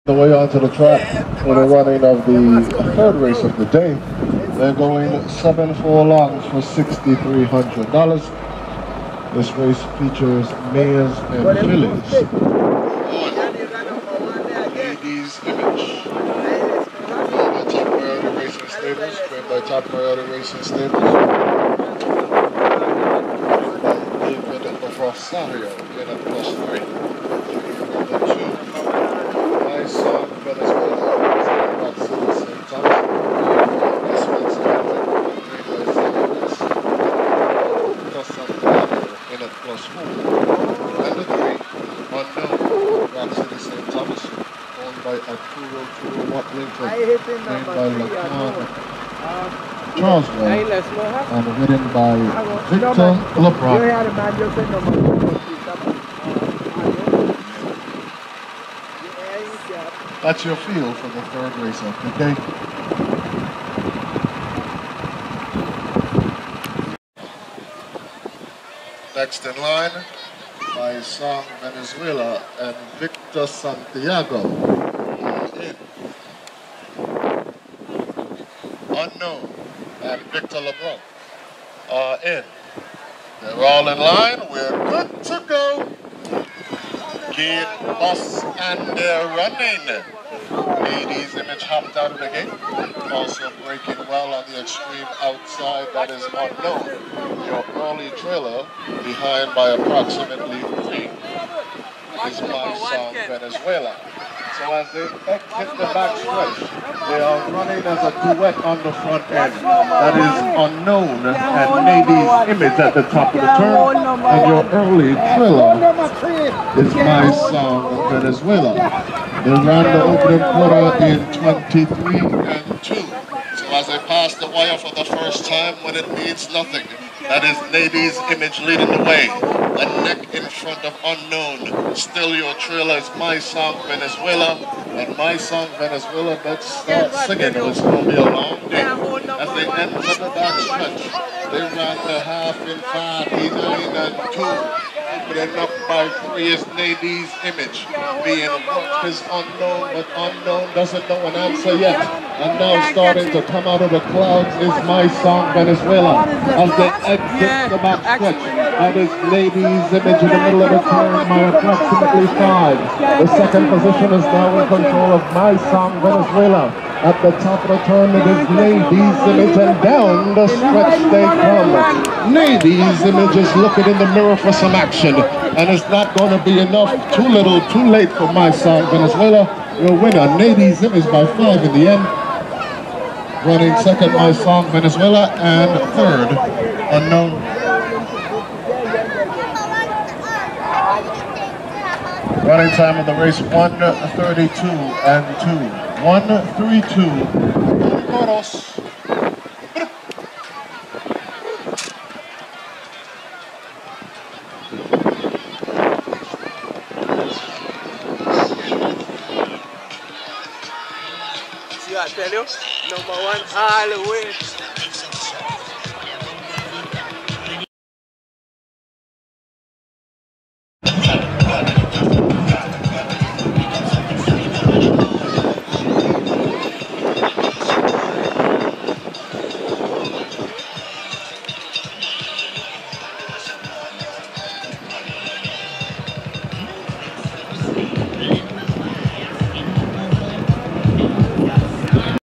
The way onto the track for the running of the third race of the day. They're going 7 furlongs for $6,300. This race features mares and fillies. Ladies Image. By Top Priority Racing Stables. Trained by Top Priority Racing Stables. David Rosario in at +3. Number 2. My Son Venezuela. In at +4. And the 3, Unknown, Rock City St. Thomas, owned by Arturo Watlington, named by Lacan Charleswell, and ridden by Victor LeBron. That's your field for the third race of the day. Next in line, My Song Venezuela and Victor Santiago. In. Unknown and Victor LeBron are in. They're all in line. We're good to go. Kid, Boss, and they're running. Ladies Image hopped out of the gate. Also breaking well on the extreme outside. That is Unknown. Your early trailer behind by approximately 3 is My Song Venezuela. So as they exit the back stretch, they are running as a duet on the front end. That is Unknown and Ladies Image at the top of the turn. And your early trailer is My Song Venezuela. They ran the opening quarter in 23-2. So as they pass the wire for the first time when it means nothing, that is Ladies Image leading the way. A neck in front of Unknown. Still your trailer is My Song Venezuela. And My Song Venezuela, let's start singing. It's going to be a long day. As they enter the back stretch, they ran the half in 5, 9-2. Opening up by 3 is Ladies Image. Being worked is Unknown, but Unknown doesn't know an answer yet. And now starting to come out of the clouds is My Song Venezuela. As they exit the back stretch, that is Ladies Image in the middle of the turn by approximately 5. The second position is now in control of My Song Venezuela. At the top of the turn, it is Ladies Image, and down the stretch they come. Ladies Image is looking in the mirror for some action, and it's not going to be enough. Too little, too late for My Song Venezuela. Your winner, Ladies Image, by 5 in the end. Running second, My Song Venezuela, and third, Unknown. Running time of the race, 1:32.2. 1:32. See what I tell you? Number 1 all the way.